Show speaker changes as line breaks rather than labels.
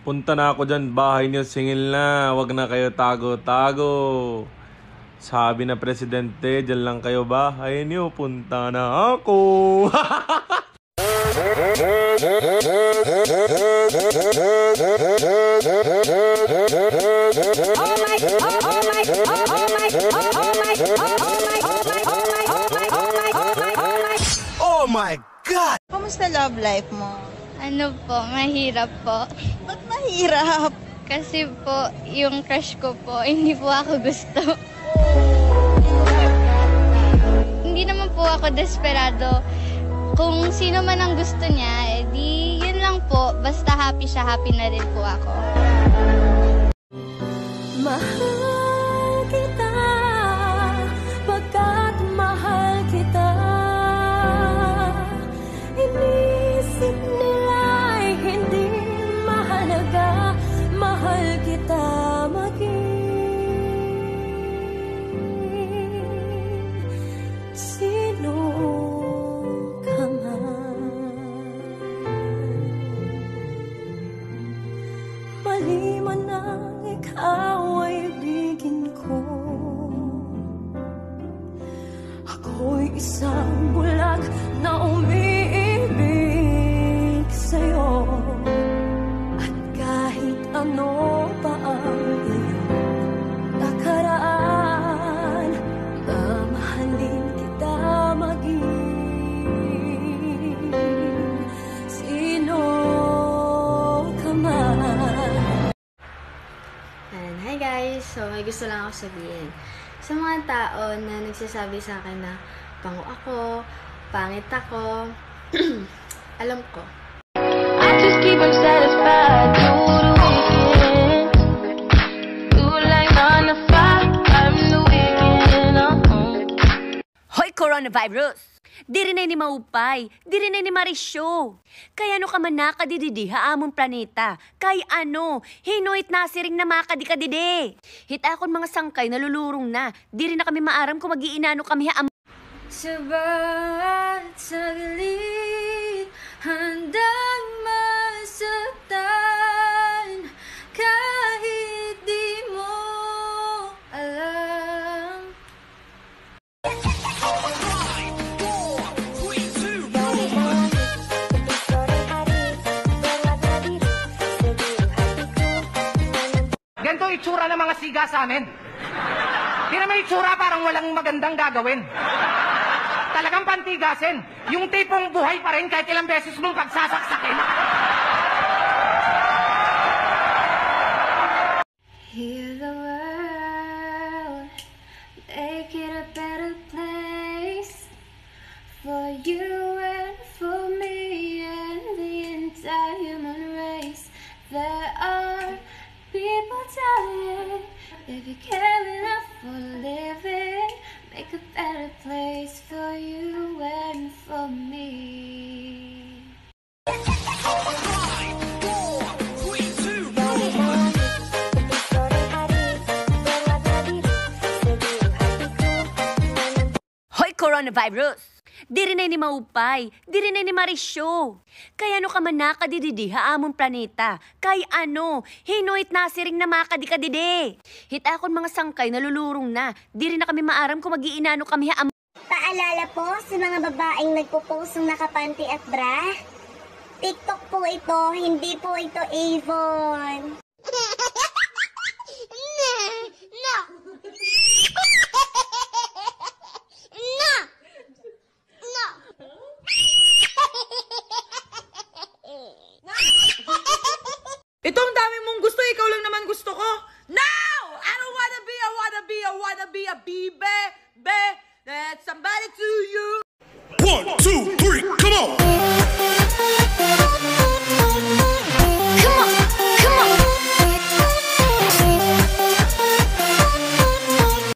Punta na ako dyan, bahay niyo singil na, wag na kayo tago-tago. Sabi na presidente, dyan lang kayo bahay niyo, punta na ako.
Oh my God!
Kamusta love life mo?
Ano po, mahirap po.
Ba't mahirap?
Kasi po, yung crush ko po, hindi po ako gusto. Hindi naman po ako desperado. Kung sino man ang gusto niya, edi yun lang po. Basta happy siya, happy na rin po ako.
Mahal kita, pagkat mahal kita. Inisip nila'y hindi mahalaga. Mahal kita maging sino ka man. Mali man ang ikaw ay ibigin ko. Ako'y isang bulag na umiibig sa'yo. At kahit ano pa ang iyong nakaraan, mamahalin kita maging sino ka man.
And hi guys! So may gusto lang ako sabihin. Sa mga tao na nagsasabi sa akin na pango ako, pangit ako, alam ko.
I just keep on satisfied through the weekend. Through like 9 to 5, I'm the weekend.
Hoy, coronavirus! Di rin ay ni Maupay, di rin ay ni Marisyo. Kaya ano ka man nakadididi haamon planeta. Kay ano, hinuit nasiring na makadikadidi. Hitakon mga sangkay nalulurong na. Di rin na kami maaram kung mag-iinano kami haamon.
Sabat saglit, handang masaktan, kahit di mo alam.
Ganito itsura ng mga siga sa amin. Di naman itsura parang walang magandang gagawin. Talagang pantigasin. Yung tipong buhay pa rin kahit ilang beses mong pagsasaksakin.
Heal the world, make it a better place for you and for me and the entire human race. There are people dying. If you care enough for living, make a better place for you and for me.
Hoy, coronavirus! Di rin ay ni Maupay, di rin ay ni Marisyo. Kaya ano ka man nakadididi haamon planeta. Kay ano, hinuit nasiring na makadikadidi. Hitakon mga sangkay nalulurong na. Di rin na kami maaram kung mag-iinano kami haamon.
Paalala po sa mga babaeng nagpo-post ng nakapanty at bra. TikTok po ito, hindi po ito Avon. No!
Ito ang dami mong gusto, ikaw lang naman gusto ko. No! I don't wanna be a baby. That's somebody to you.
1, 2, 3, come on!